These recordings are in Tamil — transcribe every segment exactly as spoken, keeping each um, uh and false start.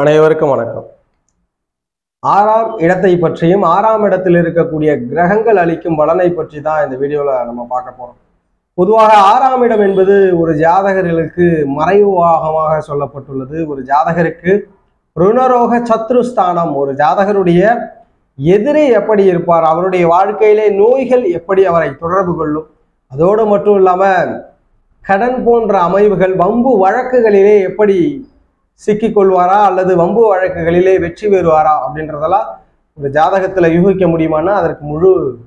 அனைவருக்கும் வணக்கம். ஆறாம் இடத்தை பற்றியும் ஆறாம் இடத்தில் இருக்கக்கூடிய கிரகங்கள் அளிக்கும் பலனை பற்றி தான் இந்த வீடியோல நம்ம பார்க்க போறோம். பொதுவாக ஆறாம் இடம் என்பது ஒரு ஜாதகர்களுக்கு மறைவு பாகமாக சொல்லப்பட்டுள்ளது. ஒரு ஜாதகருக்கு ருணரோக சத்ருஸ்தானம். ஒரு ஜாதகருடைய எதிரி எப்படி இருப்பார், அவருடைய வாழ்க்கையிலே நோய்கள் எப்படி அவரை தொடர்பு கொள்ளும், அதோடு மட்டும் இல்லாம கடன் போன்ற அமைவுகள், வம்பு வழக்குகளிலே எப்படி சிக்கிக்கொள்வாரா அல்லது வம்பு வழக்குகளிலே வெற்றி பெறுவாரா அப்படின்றதெல்லாம் ஒரு ஜாதகத்துல யூகிக்க முடியுமானா அதற்கு முழு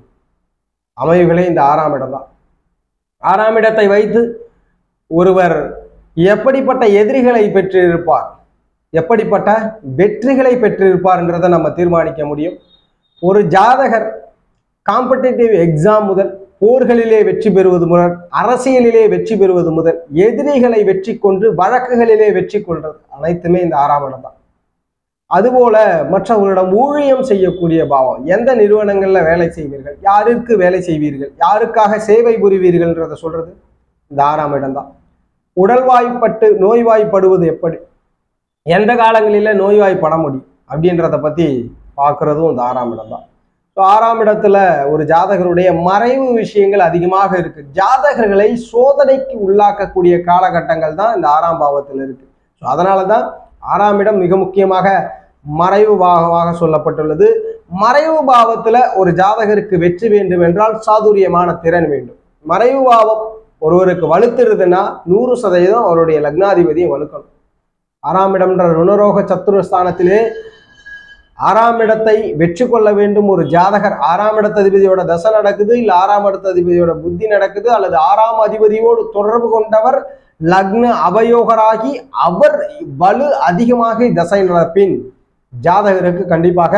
அமைவுகளே இந்த ஆறாம் இடம் தான். ஆறாம் இடத்தை வைத்து ஒருவர் எப்படிப்பட்ட எதிரிகளை பெற்றிருப்பார், எப்படிப்பட்ட வெற்றிகளை பெற்றிருப்பார் என்றதை நம்ம தீர்மானிக்க முடியும். ஒரு ஜாதகர் காம்படிட்டிவ் எக்ஸாம் முதல் போர்களிலே வெற்றி பெறுவது முதல் அரசியலிலே வெற்றி பெறுவது முதல் எதிரிகளை வெற்றி கொண்டு வழக்குகளிலே வெற்றி கொள்றது அனைத்துமே இந்த ஆறாம் இடம் தான். அதுபோல மற்றவர்களிடம் ஊழியம் செய்யக்கூடிய பாவம். எந்த நிறுவனங்கள்ல வேலை செய்வீர்கள், யாருக்கு வேலை செய்வீர்கள், யாருக்காக சேவை புரிவீர்கள்ன்றத சொல்றது இந்த ஆறாம் இடம் தான். உடல்வாய்ப்பட்டு நோய்வாய்ப்படுவது எப்படி, எந்த காலங்களில நோய்வாய்ப்பட முடியும் அப்படின்றத பத்தி பார்க்கறதும் இந்த ஆறாம் இடம் தான். ஆறாம் இடத்துல ஒரு ஜாதகருடைய மறைவு விஷயங்கள் அதிகமாக இருக்கு. ஜாதகர்களை சோதனைக்கு உள்ளாக்கக்கூடிய காலகட்டங்கள் தான் இந்த ஆறாம் பாவத்தில் இருக்கு. ஸோ அதனாலதான் ஆறாம் இடம் மிக முக்கியமாக மறைவு பாகமாக சொல்லப்பட்டுள்ளது. மறைவு பாவத்துல ஒரு ஜாதகருக்கு வெற்றி வேண்டும் என்றால் சாதுரியமான திறன் வேண்டும். மறைவு பாவம் ஒருவருக்கு வலுத்துருதுன்னா நூறு சதவீதம் அவருடைய லக்னாதிபதியை வலுக்கணும். ஆறாம் இடம்ன்ற ருணரோக சத்துருஸ்தானத்திலே ஆறாம் இடத்தை வெற்றி கொள்ள வேண்டும் ஒரு ஜாதகர். ஆறாம் இடத்த அதிபதியோட தசை நடக்குது, இல்ல ஆறாம் இடத்த அதிபதியோட புத்தி நடக்குது, அல்லது ஆறாம் அதிபதியோடு தொடர்பு கொண்டவர் லக்ன அவயோகராகி அவர் வலு அதிகமாக தசை நடப்பின் ஜாதகருக்கு கண்டிப்பாக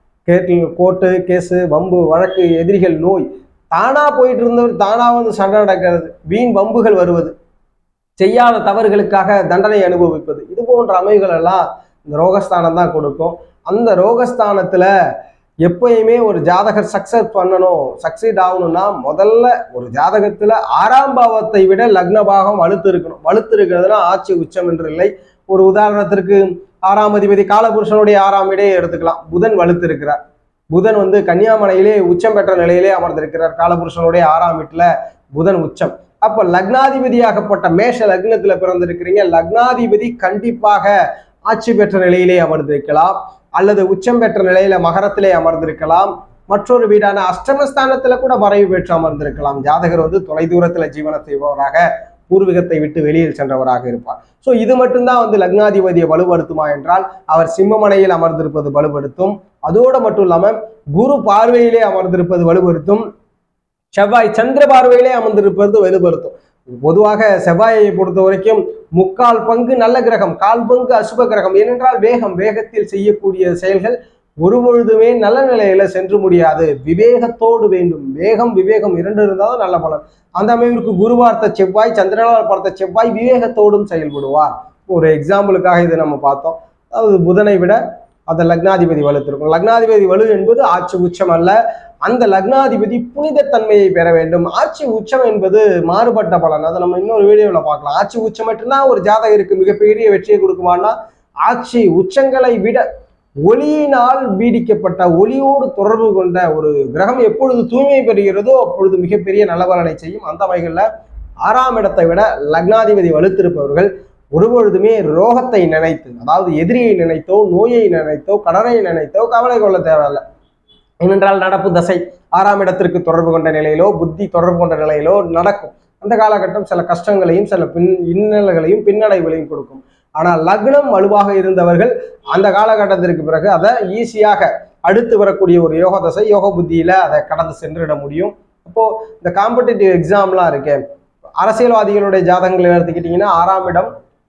கோர்ட்டு கேஸு, வம்பு வழக்கு, எதிரிகள், நோய், தானா போயிட்டு இருந்தவர் தானா வந்து சண்டை நடக்கிறது, வீண் வம்புகள் வருவது, செய்யாத தவறுகளுக்காக தண்டனை அனுபவிப்பது, இது போன்ற அமைவுகள் எல்லாம் இந்த ரோகஸ்தானம் தான் கொடுக்கும். அந்த ரோகஸ்தானத்துல எப்பயுமே ஒரு ஜாதகர் சக்சஸ் பண்ணணும், சக்சீட் ஆகணும்னா முதல்ல ஒரு ஜாதகத்துல ஆறாம் பாவத்தை விட லக்ன பாகம் வலுத்து இருக்கணும். வலுத்து இருக்கிறதுனா ஆட்சி உச்சம் என்று இல்லை. ஒரு உதாரணத்திற்கு ஆறாம் அதிபதி காலபுருஷனுடைய ஆறாம் இடையே எடுத்துக்கலாம். புதன் வலுத்து இருக்கிறார். புதன் வந்து கன்னியாமலையிலே உச்சம் பெற்ற நிலையிலே அமர்ந்திருக்கிறார். காலபுருஷனுடைய ஆறாம் வீட்டுல புதன் உச்சம். அப்ப லக்னாதிபதியாகப்பட்ட மேஷ லக்னத்துல பிறந்திருக்கிறீங்க. லக்னாதிபதி கண்டிப்பாக ஆட்சி பெற்ற நிலையிலே அமர்ந்திருக்கலாம், அல்லது உச்சம் பெற்ற நிலையில மகரத்திலே அமர்ந்திருக்கலாம். மற்றொரு வீடான அஷ்டமஸ்தானத்துல கூட மறைவு பெற்று அமர்ந்திருக்கலாம். ஜாதகர் வந்து தொலை தூரத்துல ஜீவனம் செய்பவராக, பூர்வீகத்தை விட்டு வெளியில் சென்றவராக இருப்பார். ஸோ இது மட்டும்தான் வந்து லக்னாதிபதியை வலுப்படுத்துமா என்றால் அவர் சிம்மமனையில் அமர்ந்திருப்பது வலுப்படுத்தும். அதோடு மட்டும் இல்லாம குரு பார்வையிலே அமர்ந்திருப்பது வலுப்படுத்தும். செவ்வாய் சந்திர பார்வையிலே அமர்ந்திருப்பது வலுப்படுத்தும். பொதுவாக செவ்வாயை பொறுத்த வரைக்கும் முக்கால் பங்கு நல்ல கிரகம், கால் பங்கு அசுப கிரகம். ஏனென்றால் வேகம், வேகத்தில் செய்யக்கூடிய செயல்கள் ஒரு பொழுதுமே நல்ல நிலையில சென்று முடியாது. விவேகத்தோடு வேண்டும். வேகம் விவேகம் இரண்டு இருந்தாலும் நல்ல பலன். அந்த அமைவிற்கு குரு பார்த்த செவ்வாய், சந்திரனால் பார்த்த செவ்வாய் விவேகத்தோடும் செயல்படுவார். ஒரு எக்ஸாம்பிளுக்காக இதை நம்ம பார்த்தோம். அதாவது புதனை விட அந்த லக்னாதிபதி வலுத்திருக்கும். லக்னாதிபதி வலு என்பது ஆட்சி உச்சம் அல்ல. அந்த லக்னாதிபதி புனிதத்தன்மையை பெற வேண்டும். ஆட்சி உச்சம் என்பது மாறுபட்ட பலன். அதை நம்ம இன்னொரு வீடியோல பார்க்கலாம். ஆட்சி உச்சம் மட்டும்தான் ஒரு ஜாதகருக்கு மிகப்பெரிய வெற்றியை கொடுக்குமானா, ஆட்சி உச்சங்களை விட ஒளியினால் பீடிக்கப்பட்ட, ஒளியோடு தொடர்பு கொண்ட ஒரு கிரகம் எப்பொழுது தூய்மை பெறுகிறதோ அப்பொழுது மிகப்பெரிய நல்ல பலனை செய்யும். அந்த வகைகள்ல ஆறாம் இடத்தை விட லக்னாதிபதி வலுத்திருப்பவர்கள் ஒருபொழுதுமே ரோகத்தை நினைத்து, அதாவது எதிரியை நினைத்தோ, நோயை நினைத்தோ, கடனை நினைத்தோ கவலை கொள்ள தேவையில்லை. ஏனென்றால் நடப்பு தசை ஆறாம் இடத்திற்கு தொடர்பு கொண்ட நிலையிலோ, புத்தி தொடர்பு கொண்ட நிலையிலோ நடக்கும். அந்த காலகட்டம் சில கஷ்டங்களையும் சில பின் இன்னல்களையும் பின்னடைவுகளையும் கொடுக்கும். ஆனால் லக்னம் வலுவாக இருந்தவர்கள் அந்த காலகட்டத்திற்கு பிறகு அதை ஈஸியாக அடுத்து வரக்கூடிய ஒரு யோக தசை, யோக புத்தியில அதை கடந்து சென்றுவிட முடியும். அப்போ இந்த காம்படிட்டிவ் எக்ஸாம்லாம் இருக்கு, அரசியல்வாதிகளுடைய ஜாதகங்களை எடுத்துக்கிட்டீங்கன்னா ஆறாம் இடம்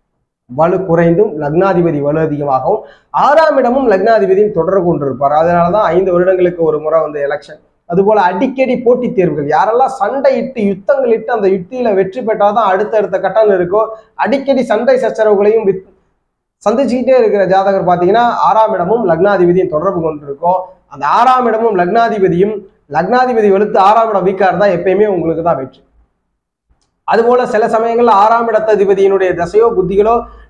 வலு குறைந்தும் லக்னாதிபதி வலு அதிகமாகவும், ஆறாம் இடமும் லக்னாதிபதியும் தொடர்பு கொண்டிருப்பார். அதனாலதான் ஐந்து வருடங்களுக்கு ஒரு முறை வந்து எலெக்ஷன். அதுபோல அடிக்கடி போட்டித் தேர்வுகள், யாரெல்லாம் சண்டை இட்டு யுத்தங்கள் இட்டு அந்த யுத்தியில வெற்றி பெற்றாதான் அடுத்தடுத்த கட்டம் இருக்கோ, அடிக்கடி சண்டை சச்சரவுகளையும் சந்திச்சுக்கிட்டே இருக்கிற ஜாதகர் பார்த்தீங்கன்னா ஆறாம் இடமும் லக்னாதிபதியும் தொடர்பு கொண்டிருக்கும். அந்த ஆறாம் இடமும் லக்னாதிபதியும், லக்னாதிபதி வலுத்து ஆறாம் இடம் வீக்கா இருந்தா எப்பயுமே உங்களுக்கு தான் வெற்றி. அதுபோல சில சமயங்கள்ல ஆறாம் இடத்த அதிபதியினுடைய தசையோ புத்திகளோ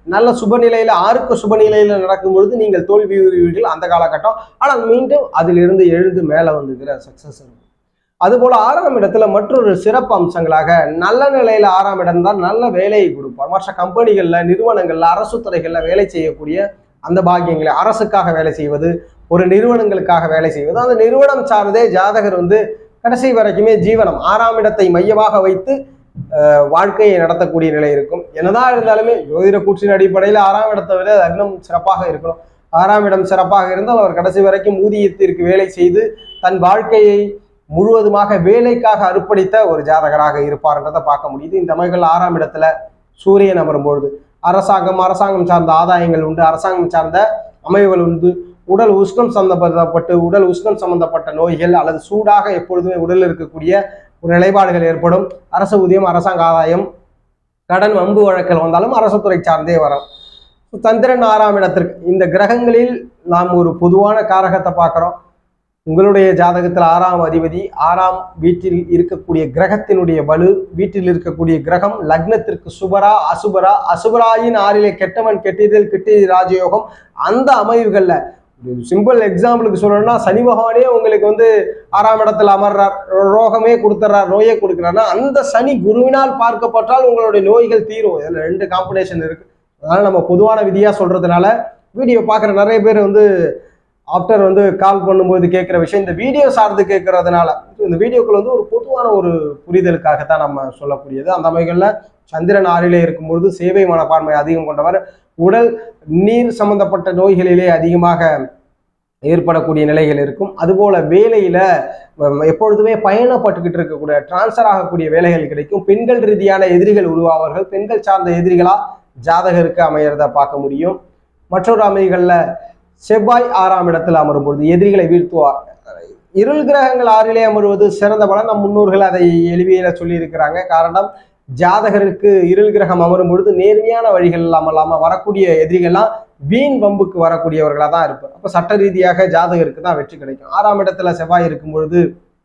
நல்ல சுபநிலையில ஆறுக்கு சுபநிலையில நடக்கும் பொழுது நீங்கள் தோல்வி உறுவீர்கள் அந்த காலகட்டம். ஆனால் மீண்டும் அதிலிருந்து எழுந்து மேலே வந்துக்கிற சக்சஸ் இருக்கும். அதுபோல ஆறாம் இடத்துல மற்றொரு சிறப்பு அம்சங்களாக நல்ல நிலையில ஆறாம் இடம் தான் நல்ல வேலையை கொடுப்பார். மற்ற கம்பெனிகள்ல நிறுவனங்கள்ல அரசு துறைகள்ல வேலை செய்யக்கூடிய அந்த பாக்கியங்களை, அரசுக்காக வேலை செய்வது, ஒரு நிறுவனங்களுக்காக வேலை செய்வது, அந்த நிறுவனம் சார்ந்தே ஜாதகர் வந்து கடைசி வரைக்குமே ஜீவனம் ஆறாம் இடத்தை மையமாக வைத்து வாழ்க்கையை நடத்தக்கூடிய நிலை இருக்கும். என்னதான் இருந்தாலுமே ஜோதிட கூற்றின் அடிப்படையில் ஆறாம் இடத்தை விட லக்னம் சிறப்பாக இருக்கணும். ஆறாம் இடம் சிறப்பாக இருந்தால் அவர் கடைசி வரைக்கும் ஊதியத்திற்கு வேலை செய்து தன் வாழ்க்கையை முழுவதுமாக வேலைக்காக அர்ப்பணித்த ஒரு ஜாதகராக இருப்பார்ன்றதை பார்க்க முடியுது. இந்த அமைகள் ஆறாம் இடத்துல சூரியன் அமரும் பொழுது அரசாங்கம் அரசாங்கம் சார்ந்த ஆதாயங்கள் உண்டு, அரசாங்கம் சார்ந்த அமைவுகள் உண்டு. உடல் உஷ்ணம் சம்பந்தப்பட்டு உடல் உஷ்ணம் சம்பந்தப்பட்ட நோய்கள் அல்லது சூடாக எப்பொழுதுமே உடலில் இருக்கக்கூடிய ஒரு நிலைப்பாடுகள் ஏற்படும். அரசு ஊதியம், அரசாங்க ஆதாயம், கடன், வம்பு வழக்கில் வந்தாலும் அரசு துறை சார்ந்தே வரும். சந்திரன் ஆறாம் இடத்திற்கு இந்த கிரகங்களில் நாம் ஒரு பொதுவான காரகத்தை பார்க்கிறோம். உங்களுடைய ஜாதகத்தில் ஆறாம் அதிபதி ஆறாம் வீட்டில் இருக்கக்கூடிய கிரகத்தினுடைய வலு, வீட்டில் இருக்கக்கூடிய கிரகம் லக்னத்திற்கு சுபரா அசுபரா, அசுபராயின் ஆறிலே கெட்டவன் கெட்டிதல் கிட்டி ராஜயோகம். அந்த அமைவுகள்ல சிம்பிள் எக்ஸாம்பிளுக்கு சொல்லணும்னா சனி பகவானே உங்களுக்கு வந்து ஆறாம் இடத்துல அமர்றார், ரோகமே கொடுத்துறார், நோயே கொடுக்குறாருன்னா அந்த சனி குருவினால் பார்க்கப்பட்டால் உங்களுடைய நோய்கள் தீரும். இதுல ரெண்டு காம்பினேஷன் இருக்கு. அதனால நம்ம பொதுவான விதியா சொல்றதுனால வீடியோ பார்க்குற நிறைய பேர் வந்து ஆஃப்டர் வந்து கால் பண்ணும்போது கேட்குற விஷயம் இந்த வீடியோ சார்ந்து கேட்கறதுனால இந்த வீடியோக்கள் வந்து ஒரு பொதுவான ஒரு புரிதலுக்காகத்தான் நம்ம சொல்லக்கூடியது. அந்த அமைகளில் சந்திரன் ஆறிலே இருக்கும்பொழுது சேவை மனப்பான்மை அதிகம் கொண்டவர், உடல் நீர் சம்பந்தப்பட்ட நோய்களிலே அதிகமாக ஏற்படக்கூடிய நிலைகள் இருக்கும். அதுபோல வேலையில எப்பொழுதுமே பயணப்பட்டுக்கிட்டு இருக்கக்கூடிய டிரான்ஸ்ஃபர் ஆகக்கூடிய வேலைகள் கிடைக்கும். பெண்கள் ரீதியான எதிரிகள் உருவாவார்கள். பெண்கள் சார்ந்த எதிரிகளா ஜாதகருக்கு அமையறத பார்க்க முடியும். மற்றொரு அமைகளில் செவ்வாய் ஆறாம் இடத்தில் அமரும் பொழுது எதிரிகளை வீழ்த்துவார். இருள் கிரகங்கள் ஆறிலே அமருவது சிறந்த பலன். நம் முன்னோர்கள் அதை எளிமையில சொல்லி இருக்கிறாங்க. காரணம், ஜாதகருக்கு இருள் கிரகம் அமரும் பொழுது நேர்மையான வழிகள் இல்லாம வரக்கூடிய எதிரிகள்லாம் வீண் வம்புக்கு வரக்கூடியவர்களா தான் இருப்பார். அப்ப சட்ட ரீதியாக ஜாதகருக்கு தான் வெற்றி கிடைக்கும். ஆறாம் இடத்துல செவ்வாய் இருக்கும் பொழுது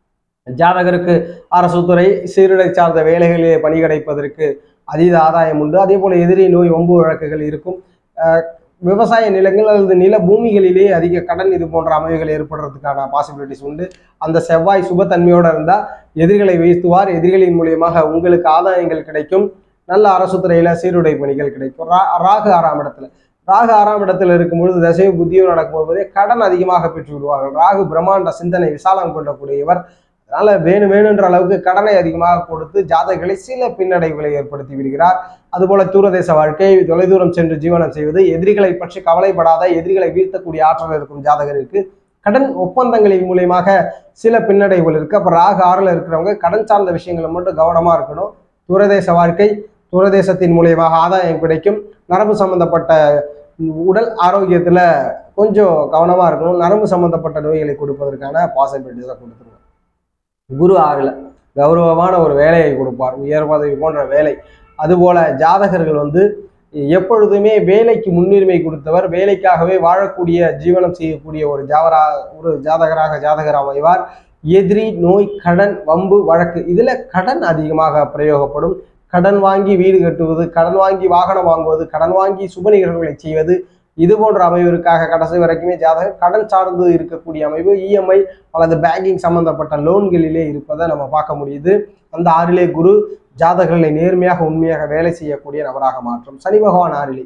ஜாதகருக்கு அரசு துறை சீருடை சார்ந்த வேலைகளிலே பணி கிடைப்பதற்கு அதீத ஆதாயம் உண்டு. அதே போல எதிரி நோய் வம்பு வழக்குகள் இருக்கும். விவசாய நிலங்கள் அல்லது நில பூமிகளிலே அதிக கடன் இது போன்ற அமைவுகள் ஏற்படுறதுக்கான பாசிபிலிட்டிஸ் உண்டு. அந்த செவ்வாய் சுபத்தன்மையோடு இருந்தால் எதிரிகளை வீழ்த்துவார். எதிரிகளின் மூலியமாக உங்களுக்கு ஆதாயங்கள் கிடைக்கும். நல்ல அரசு துறையில சீருடை பணிகள் கிடைக்கும். ரா ராகு ஆறாம் இடத்துல ராகு ஆறாம் இடத்துல இருக்கும்பொழுது தசைவு புத்தியும் நடக்கும்போதே கடன் அதிகமாக பெற்று விடுவார்கள். ராகு பிரம்மாண்ட சிந்தனை விசாலம் கொண்டக்கூடியவர். அதனால வேணும் வேணுன்ற அளவுக்கு கடனை அதிகமாக கொடுத்து ஜாதகர்களை சில பின்னடைவுகளை ஏற்படுத்தி விடுகிறார். அதுபோல தூரதேச வாழ்க்கை, தொலைதூரம் சென்று ஜீவனம் செய்வது, எதிரிகளை பற்றி கவலைப்படாத எதிரிகளை வீழ்த்தக்கூடிய ஆற்றல் இருக்கும் ஜாதகருக்கு. கடன் ஒப்பந்தங்களின் மூலியமாக சில பின்னடைவுகள் இருக்கு. அப்ப ராகு ஆறுல இருக்கிறவங்க கடன் சார்ந்த விஷயங்களை மட்டும் கவனமா இருக்கணும். தூரதேச வாழ்க்கை, தூரதேசத்தின் மூலியமாக ஆதாயம் கிடைக்கும். நரம்பு சம்பந்தப்பட்ட உடல் ஆரோக்கியத்துல கொஞ்சம் கவனமா இருக்கணும். நரம்பு சம்பந்தப்பட்ட நோய்களை கொடுப்பதற்கான பாசிபிலிட்டிஸை கொடுத்துருவோம். குரு ஆறுல கௌரவமான ஒரு வேலையை கொடுப்பார், உயர் பதவி போன்ற வேலை. அதுபோல ஜாதகர்கள் வந்து எப்பொழுதுமே வேலைக்கு முன்னுரிமை கொடுத்தவர், வேலைக்காகவே வாழக்கூடிய ஜீவனம் செய்யக்கூடிய ஒரு ஜாவரா ஒரு ஜாதகராக ஜாதகர் அமைவார். எதிரி நோய் கடன் வம்பு வழக்கு இதுல கடன் அதிகமாக பிரயோகப்படும். கடன் வாங்கி வீடு கட்டுவது, கடன் வாங்கி வாகனம் வாங்குவது, கடன் வாங்கி சுப நிகழ்வுகளை செய்வது, இது போன்ற அமைவிற்காக கடைசி வரைக்குமே ஜாதகர் கடன் சார்ந்து இருக்கக்கூடிய அமைவு, இஎம்ஐ அல்லது பேங்கிங் சம்பந்தப்பட்ட லோன்களிலே இருப்பதை நம்ம பார்க்க முடியுது. அந்த ஆறிலே குரு ஜாதகர்களை நேர்மையாக உண்மையாக வேலை செய்யக்கூடிய நபராக மாற்றும். சனி பகவான் ஆறிலே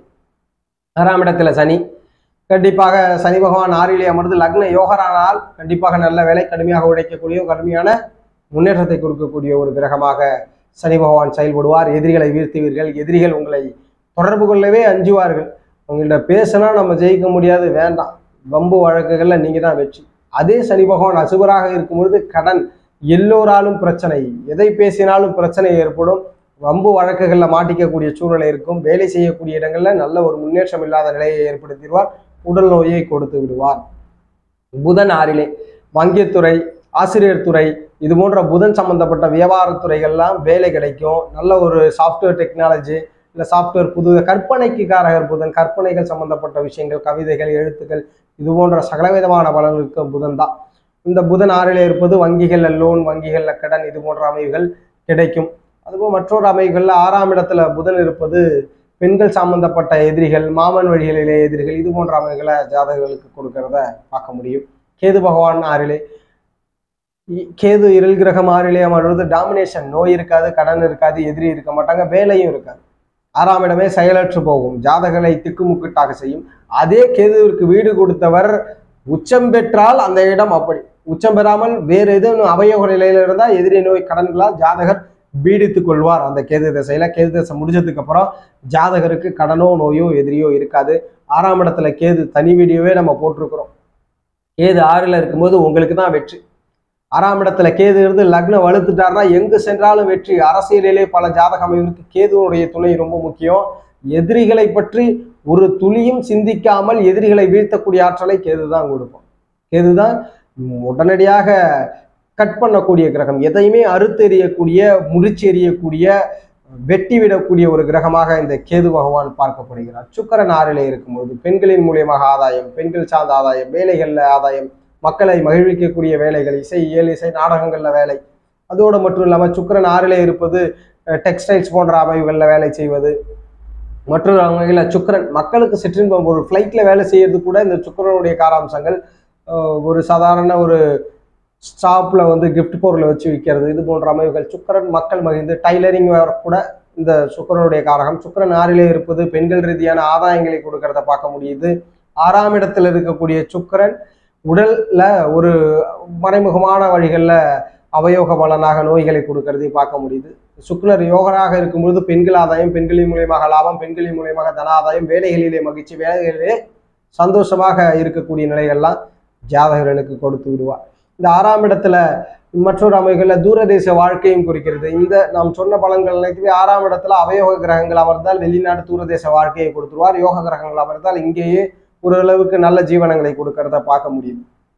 ஆறாம் இடத்துல சனி, கண்டிப்பாக சனி பகவான் ஆறிலே அமர்ந்து லக்ன யோகரானால் கண்டிப்பாக நல்ல வேலை, கடுமையாக உழைக்கக்கூடிய கடுமையான முன்னேற்றத்தை கொடுக்கக்கூடிய ஒரு கிரகமாக சனி பகவான் செயல்படுவார். எதிரிகளை வீழ்த்துவீர்கள். எதிரிகள் உங்களை தொடர்பு கொள்ளவே அஞ்சுவார்கள். உங்கள்கிட்ட பேசினா நம்ம ஜெயிக்க முடியாது, வேண்டாம், வம்பு வழக்குகள்ல நீங்க தான் வெற்றி. அதே சனி பகவான் அசுபராக இருக்கும்பொழுது கடன், எல்லோராலும் பிரச்சனை, எதை பேசினாலும் பிரச்சனை ஏற்படும். வம்பு வழக்குகள்ல மாட்டிக்கக்கூடிய சூழ்நிலை இருக்கும். வேலை செய்யக்கூடிய இடங்கள்ல நல்ல ஒரு முன்னேற்றம் இல்லாத நிலையை ஏற்படுத்திடுவார். உடல் நோயை கொடுத்து விடுவார். புதன் ஆறிலே வங்கித்துறை, ஆசிரியர் துறை, இது போன்ற புதன் சம்பந்தப்பட்ட வியாபாரத்துறைகள்லாம் வேலை கிடைக்கும். நல்ல ஒரு சாஃப்ட்வேர் டெக்னாலஜி இல்லை சாஃப்ட்வேர் புது கற்பனைக்கு காரகர் புதன். கற்பனைகள் சம்பந்தப்பட்ட விஷயங்கள், கவிதைகள், எழுத்துக்கள், இது போன்ற சகலவிதமான பலன்களுக்கு புதன் தான். இந்த புதன் ஆறிலே இருப்பது வங்கிகள்ல லோன், வங்கிகள்ல கடன், இது போன்ற அமைவுகள் கிடைக்கும். அதுபோல் மற்றொரு அமைவுகள்ல ஆறாம் இடத்துல புதன் இருப்பது பெண்கள் சம்பந்தப்பட்ட எதிரிகள், மாமன் வழிகளிலே எதிரிகள், இது போன்ற அமைப்புகளை ஜாதகர்களுக்கு கொடுக்கறத பார்க்க முடியும். கேது பகவான் ஆறிலே, கேது இருள் கிரகம் ஆறிலே அமர்வது டாமினேஷன், நோய் இருக்காது, கடன் இருக்காது, எதிரி இருக்க மாட்டாங்க, வேலையும் இருக்காது. ஆறாம் இடமே செயலற்று போகும், ஜாதகங்களை திக்குமுக்கிட்டாக செய்யும். அதே கேதுவிற்கு வீடு கொடுத்தவர் உச்சம் பெற்றால் அந்த இடம் அப்படி, உச்சம் பெறாமல் வேறு எதுவும் அவயோக நிலையில இருந்தால் எதிரி நோய் கடன்களால் ஜாதகர் பீடித்துக் கொள்வார். அந்த கேது திசையில கேது திசை முடிஞ்சதுக்கு அப்புறம் ஜாதகருக்கு கடனோ நோயோ எதிரியோ இருக்காது. ஆறாம் இடத்துல கேது தனி வீடியோவே நம்ம போட்டிருக்கிறோம். கேது ஆறுல இருக்கும்போது உங்களுக்கு தான் வெற்றி. ஆறாம் இடத்துல கேது இருந்து லக்னம் வலுத்துட்டாருன்னா எங்கு சென்றாலும் வெற்றி. அரசியலிலே பல ஜாதக அமைப்புக்கு கேதுவனுடைய துணை ரொம்ப முக்கியம். எதிரிகளை பற்றி ஒரு துளியும் சிந்திக்காமல் எதிரிகளை வீழ்த்தக்கூடிய ஆற்றலை கேது தான் கொடுக்கும். கேதுதான் உடனடியாக கட் பண்ணக்கூடிய கிரகம், எதையுமே அறுத்தெறியக்கூடிய, முடிச்சு எறியக்கூடிய, வெட்டி விடக்கூடிய ஒரு கிரகமாக இந்த கேது பகவான் பார்க்கப்படுகிறார். சுக்கிரன் ஆறிலே இருக்கும்போது பெண்களின் மூலியமாக ஆதாயம், பெண்கள் சார்ந்த ஆதாயம், வேலைகள்ல ஆதாயம், மக்களை மகிழ்விக்கக்கூடிய வேலைகள், இசை, இயல் இசை, நாடகங்கள்ல வேலை. அதோடு மட்டும் இல்லாமல் சுக்கிரன் ஆறிலே இருப்பது டெக்ஸ்டைல்ஸ் போன்ற அமைப்புகளில் வேலை செய்வது. மற்றொரு வகையில் சுக்கிரன் மக்களுக்கு சிற்றின்பம், ஒரு ஃப்ளைட்ல வேலை செய்யறது கூட இந்த சுக்கிரனுடைய காராம்சங்கள். ஒரு சாதாரண ஒரு ஸ்டாப்ல வந்து கிஃப்ட் பொருளை வச்சு விற்கிறது, இது போன்ற அமைப்புகள். சுக்கிரன் மக்கள் மகிழ்ந்து டைலரிங் கூட இந்த சுக்கிரனுடைய காரகம். சுக்கிரன் ஆறிலே இருப்பது பெண்கள் ரீதியான ஆதாயங்களை கொடுக்கறத பார்க்க முடியுது. ஆறாம் இடத்துல இருக்கக்கூடிய சுக்கிரன் உடல்ல ஒரு மறைமுகமான வழிகளில் அவயோக பலனாக நோய்களை கொடுக்கறதையும் பார்க்க முடியுது. சுக்கிரர் யோகராக இருக்கும்பொழுது பெண்கள் ஆதாயம், பெண்களின் மூலியமாக லாபம், பெண்களின் மூலியமாக தனாதாயம், வேலைகளிலே மகிழ்ச்சி, வேலைகளிலே சந்தோஷமாக இருக்கக்கூடிய நிலைகள்லாம் ஜாதகர்களுக்கு கொடுத்து விடுவார். இந்த ஆறாம் இடத்துல மற்றொரு அமைப்புகள்ல தூரதேச வாழ்க்கையும் குறிக்கிறது. இந்த நாம் சொன்ன பலன்கள் அனைத்துமே ஆறாம் இடத்துல அவயோக கிரகங்கள் அமர்ந்தால் வெளிநாடு தூரதேச வாழ்க்கையை கொடுத்துருவார். யோக கிரகங்கள் அமர்ந்தால் இங்கேயே ஓரளவுக்கு நல்ல ஜீவனங்களை கொடுக்கறத பார்க்க முடியும்.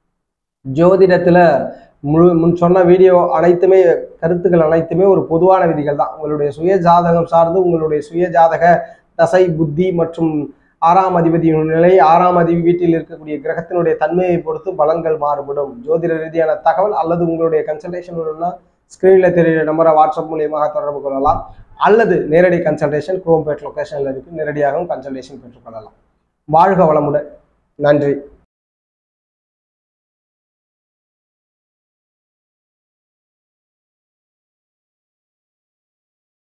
ஜோதிடத்துல முழு முன் சொன்ன வீடியோ அனைத்துமே, கருத்துக்கள் அனைத்துமே ஒரு பொதுவான விதிகள் தான். உங்களுடைய சுய ஜாதகம் சார்ந்து உங்களுடைய சுய ஜாதக தசை, புத்தி மற்றும் ஆறாம் அதிபதியின் நிலை, ஆறாம் அதிபதி வீட்டில் இருக்கக்கூடிய கிரகத்தினுடைய தன்மையை பொறுத்து பலன்கள் மாறுபடும். ஜோதிட ரீதியான தகவல் அல்லது உங்களுடைய கன்சல்டேஷன் வேணும்னா ஸ்கிரீன்ல தெரிகிற நம்பரை வாட்ஸ்அப் மூலியமாக தொடர்பு கொள்ளலாம். அல்லது நேரடி கன்சல்டேஷன் குரோம்பேட் லொகேஷன்ல இருக்கு, நேரடியாகவும் கன்சல்டேஷன் பெற்றுக்கொள்ளலாம். வாழ்க வளமுடன். நன்றி.